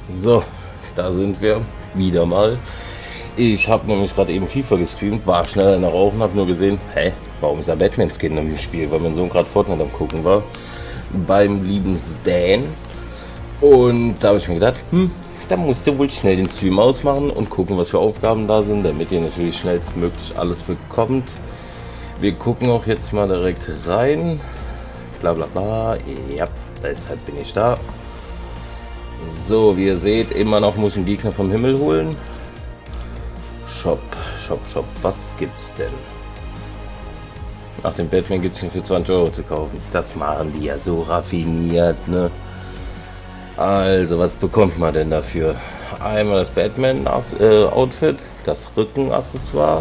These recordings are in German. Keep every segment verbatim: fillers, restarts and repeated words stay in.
So, da sind wir wieder mal. Ich habe nämlich gerade eben FIFA gestreamt, war schnell in der Rauchen, habe nur gesehen, hä, warum ist der Batman-Skin im Spiel, weil mein Sohn gerade Fortnite am gucken war, beim lieben Stan. Und da habe ich mir gedacht, hm, da musst du wohl schnell den Stream ausmachen und gucken, was für Aufgaben da sind, damit ihr natürlich schnellstmöglich alles bekommt. Wir gucken auch jetzt mal direkt rein. Bla bla bla. Ja, deshalb bin ich da. So, wie ihr seht, immer noch muss ich einen Gegner vom Himmel holen. Shop, Shop, Shop. Was gibt's denn? Nach dem Batman gibt es nur für zwanzig Euro zu kaufen. Das machen die ja so raffiniert, ne? Also, was bekommt man denn dafür? Einmal das Batman-Outfit, das Rückenaccessoire,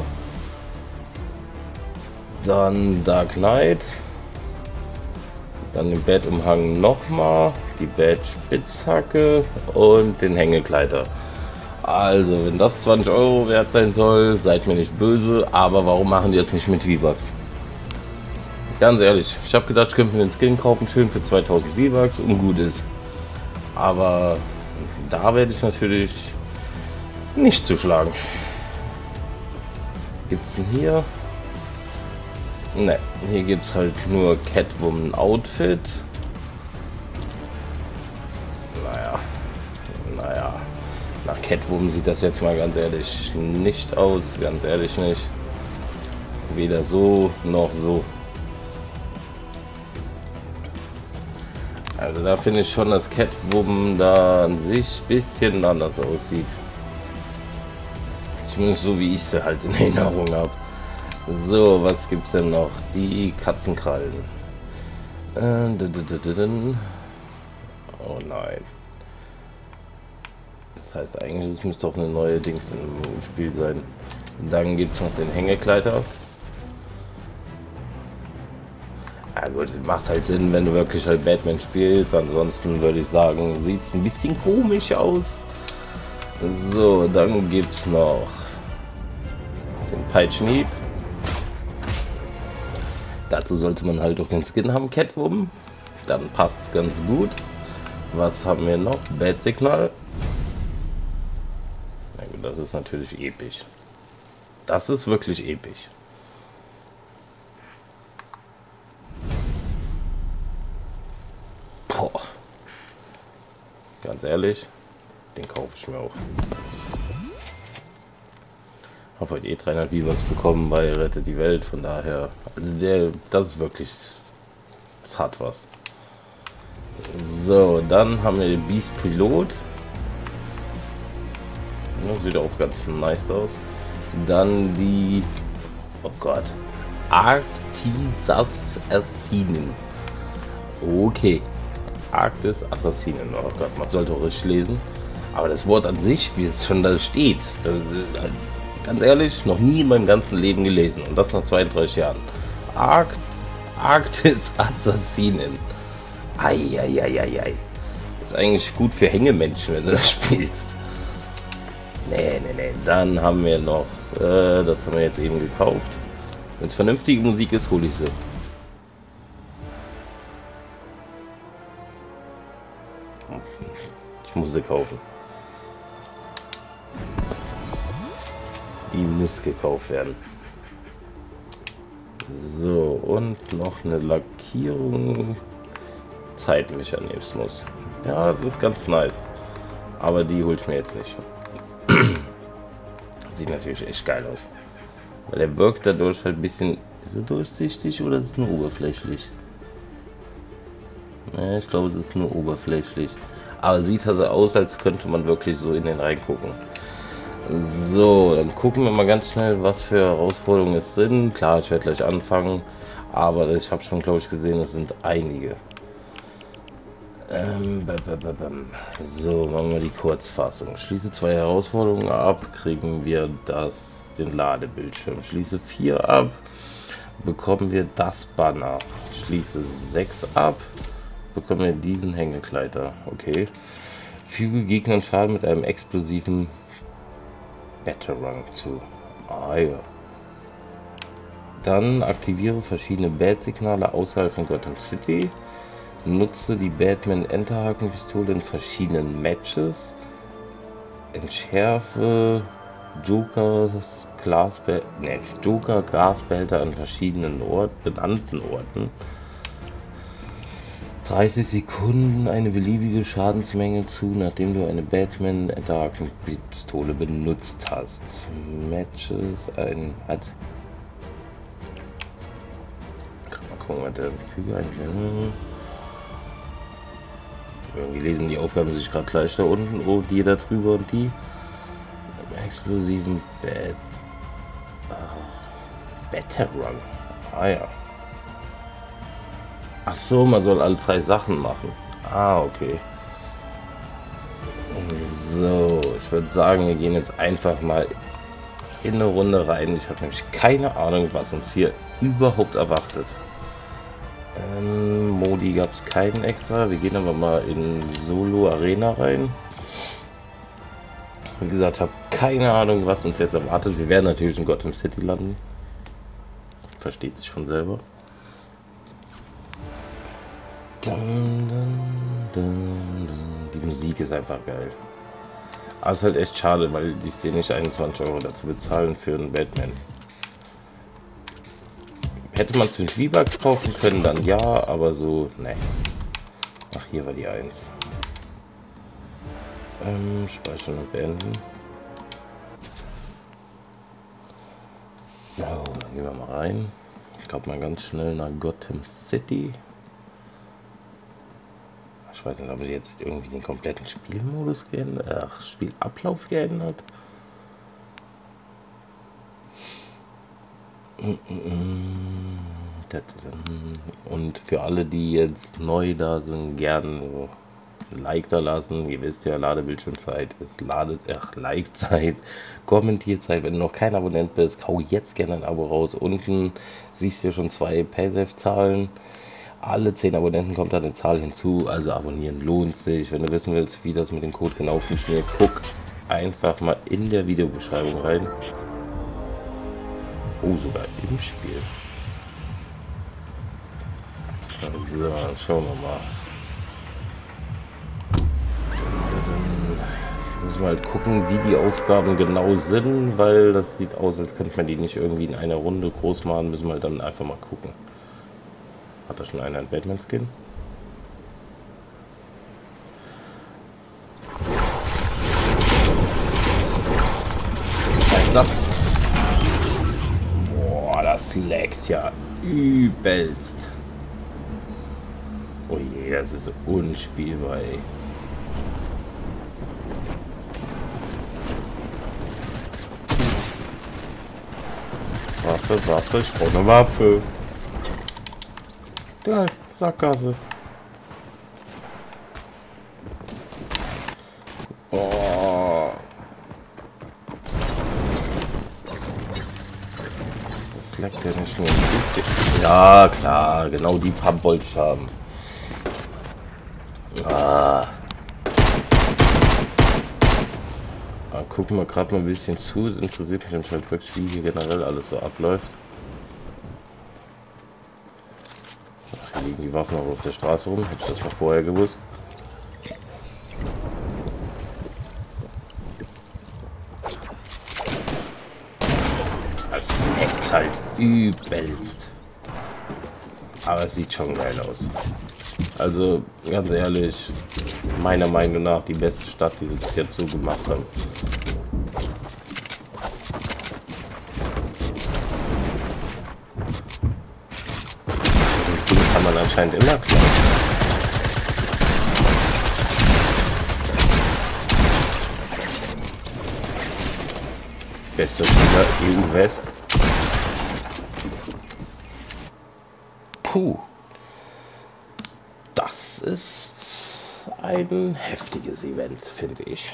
dann Dark Knight, dann den Bettumhang nochmal, die Bat-Spitzhacke und den Hängekleider. Also, wenn das zwanzig Euro wert sein soll, seid mir nicht böse, aber warum machen die das nicht mit V-Bucks? Ganz ehrlich, ich habe gedacht, ich könnte mir den Skin kaufen, schön für zweitausend V-Bucks und gut ist. Aber da werde ich natürlich nicht zuschlagen. Gibt es denn hier? Ne, hier gibt es halt nur Catwoman Outfit. Naja, naja, nach Catwoman sieht das jetzt mal ganz ehrlich nicht aus, ganz ehrlich nicht. Weder so noch so. Also da finde ich schon, dass Catwoman da an sich ein bisschen anders aussieht. Zumindest so, wie ich sie halt in Erinnerung habe. So, was gibt's denn noch? Die Katzenkrallen. Äh, oh nein. Das heißt eigentlich, es müsste auch eine neue Dings im Spiel sein. Dann gibt es noch den Hängekleider. Ja gut, macht halt Sinn, wenn du wirklich halt Batman spielst. Ansonsten würde ich sagen, sieht es ein bisschen komisch aus. So, dann gibt es noch den Peitschenhieb. Dazu sollte man halt auch den Skin haben, Catwoman. Dann passt es ganz gut. Was haben wir noch? Bat-Signal. Na gut, das ist natürlich episch. Das ist wirklich episch. Boah. Ganz ehrlich, den kaufe ich mir auch. Habe heute eh dreihundert V-Bucks bekommen bei Rettet die Welt, von daher, also der, das ist wirklich, das hat was. So, dann haben wir den Beast Pilot. Ja, sieht auch ganz nice aus. Dann die, oh Gott, Arktis Assassinen. Okay. Arktis Assassinen, oh Gott, man sollte auch richtig lesen. Aber das Wort an sich, wie es schon da steht, das, ganz ehrlich, noch nie in meinem ganzen Leben gelesen. Und das nach zweiunddreißig Jahren. Arkt, Arktis Assassinen. Eieieiei. Ist eigentlich gut für Hängemenschen, wenn du das spielst. Nee, nee, nee. Dann haben wir noch, äh, das haben wir jetzt eben gekauft. Wenn es vernünftige Musik ist, hole ich sie. Ich muss sie kaufen. Die muss gekauft werden. So, und noch eine Lackierung. Zeitmechanismus. Ja, das ist ganz nice. Aber die holt ich mir jetzt nicht. Sieht natürlich echt geil aus. Weil der wirkt dadurch halt ein bisschen so durchsichtig, oder ist es nur oberflächlich? Ne, ich glaube, es ist nur oberflächlich. Aber sieht also aus, als könnte man wirklich so in den reingucken. So, dann gucken wir mal ganz schnell, was für Herausforderungen es sind. Klar, ich werde gleich anfangen, aber ich habe schon, glaube ich, gesehen, es sind einige. Ähm, so, machen wir die Kurzfassung. Schließe zwei Herausforderungen ab, kriegen wir das, den Ladebildschirm. Schließe vier ab, bekommen wir das Banner. Schließe sechs ab, bekommen wir diesen Hängekleider. Okay. Füge Gegnern Schaden mit einem explosiven Batarang zu. Ah ja. Dann aktiviere verschiedene Bat-Signale außerhalb von Gotham City. Nutze die Batman Enterhaken-Pistole in verschiedenen Matches. Entschärfe Joker Glasbehälter, ne, Joker Gasbehälter an verschiedenen Orten, benannten Orten. dreißig Sekunden eine beliebige Schadensmenge zu, nachdem du eine Batman Dark Pistole benutzt hast. Matches ein hat. Mal gucken, was der Füge eigentlich. Irgendwie lesen die Aufgaben sich gerade gleich da unten. Oh, die da drüber und die. Explosiven Bett. Ah, Better Run. Ah ja. Ach so, man soll alle drei Sachen machen. Ah, okay. So, ich würde sagen, wir gehen jetzt einfach mal in eine Runde rein. Ich habe nämlich keine Ahnung, was uns hier überhaupt erwartet. Ähm, Modi gab es keinen extra. Wir gehen aber mal in Solo Arena rein. Wie gesagt, habe keine Ahnung, was uns jetzt erwartet. Wir werden natürlich in Gotham City landen. Versteht sich von selber. Dun, dun, dun, dun. Die Musik ist einfach geil. Aber es ist halt echt schade, weil ich sehe nicht einundzwanzig Euro dazu bezahlen für einen Batman. Hätte man zu V-Bucks kaufen können, dann ja, aber so, ne. Ach, hier war die eins. Ähm, speichern und beenden. So, dann gehen wir mal rein. Ich glaube mal ganz schnell nach Gotham City. Ich weiß nicht, ob ich jetzt irgendwie den kompletten Spielmodus geändert, ach, Spielablauf geändert. Und für alle, die jetzt neu da sind, gerne ein Like da lassen. Ihr wisst ja, Ladebildschirmzeit ist Lade, ach, Like-Zeit, Kommentierzeit. Wenn du noch kein Abonnent bist, hau jetzt gerne ein Abo raus. Unten siehst du ja schon zwei Paysafe-Zahlen. Alle zehn Abonnenten kommt da eine Zahl hinzu, also abonnieren lohnt sich. Wenn du wissen willst, wie das mit dem Code genau funktioniert, guck einfach mal in der Videobeschreibung rein. Oh, sogar im Spiel. So, schauen wir mal. Müssen wir halt gucken, wie die Aufgaben genau sind, weil das sieht aus, als könnte man die nicht irgendwie in einer Runde groß machen. Müssen wir halt dann einfach mal gucken. Hat da schon einer einen Batman-Skin? Boah, das laggt ja übelst. Oh je, das ist unspielbar, ey. Waffe, Waffe, ich brauche eine Waffe. Geil, Sackgasse. Boah. Das leckt ja nicht nur ein bisschen. Ja, klar, genau die Pump wollte ich haben. Ah. Ah, gucken wir gerade mal ein bisschen zu. Das interessiert mich anscheinend wirklich, wie hier generell alles so abläuft. Ach, hier liegen die Waffen auch auf der Straße rum. Hätte ich das mal vorher gewusst. Es leckt halt übelst. Aber es sieht schon geil aus. Also, ganz ehrlich, meiner Meinung nach die beste Stadt, die sie bis jetzt so gemacht haben. Das Ding kann man anscheinend immer klauen. Bester Spieler E U West. Puh. Das ist ein heftiges Event, finde ich.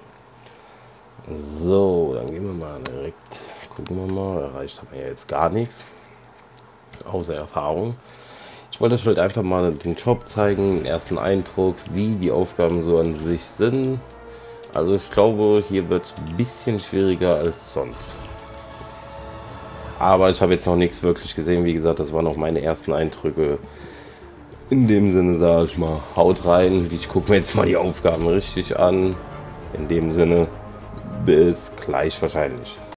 So, dann gehen wir mal direkt, gucken wir mal, erreicht haben wir ja jetzt gar nichts, außer Erfahrung. Ich wollte euch halt einfach mal den Job zeigen, den ersten Eindruck, wie die Aufgaben so an sich sind. Also ich glaube, hier wird es ein bisschen schwieriger als sonst. Aber ich habe jetzt noch nichts wirklich gesehen, wie gesagt, das waren noch meine ersten Eindrücke. In dem Sinne sage ich mal, haut rein. Ich gucke mir jetzt mal die Aufgaben richtig an. In dem Sinne, Bis gleich wahrscheinlich.